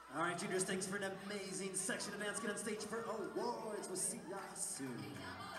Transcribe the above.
All right, juniors, thanks for an amazing section of dance. Get on stage for awards. We'll see y'all soon.